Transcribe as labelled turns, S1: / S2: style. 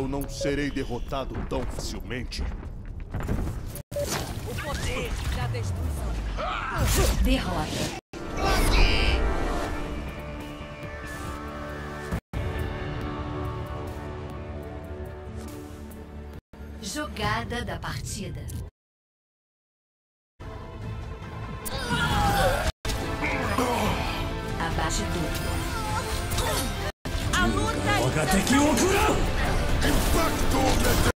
S1: Eu não serei derrotado tão facilmente.
S2: O poder da destruição.
S3: Derrota. Jogada da partida. Abaixe tudo.
S2: A luta
S1: Impacto